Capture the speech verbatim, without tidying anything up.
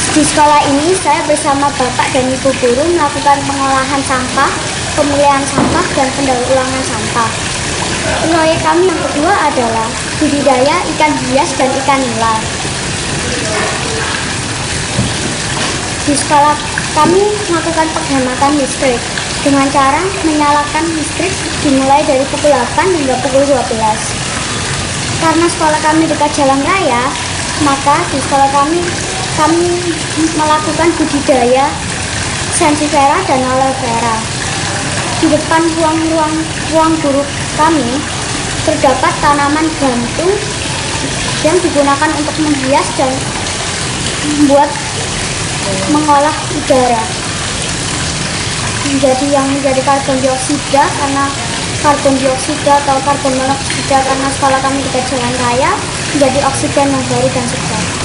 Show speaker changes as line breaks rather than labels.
Di sekolah ini saya bersama Bapak dan Ibu Guru melakukan pengolahan sampah, pemilihan sampah, dan pendaur ulangan sampah. Proyek kami yang kedua adalah budidaya ikan hias dan ikan nila. Di sekolah kami melakukan penghematan listrik dengan cara menyalakan listrik dimulai dari pukul delapan hingga pukul dua belas. Karena sekolah kami dekat jalan raya, maka di sekolah kami kami melakukan budidaya sansevieria dan aloe vera. Di depan ruang-ruang ruang guru kami terdapat tanaman gantung yang digunakan untuk menghias dan membuat mengolah udara menjadi yang menjadi karbon dioksida, karena karbon dioksida atau karbon monoksida karena sekolah kami dekat jalan raya menjadi oksigen yang baru dan segar.